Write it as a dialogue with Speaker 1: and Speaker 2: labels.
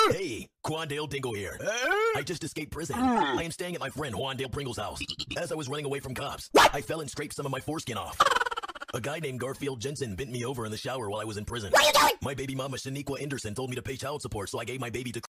Speaker 1: Hey, Quandale Dingle here. I just escaped prison. I am staying at my friend Quandale Pringle's house. As I was running away from cops, I fell and scraped some of my foreskin off. A guy named Garfield Jensen bent me over in the shower while I was in prison.
Speaker 2: What are you doing?
Speaker 1: My baby mama Shaniqua Anderson told me to pay child support, so I gave my baby to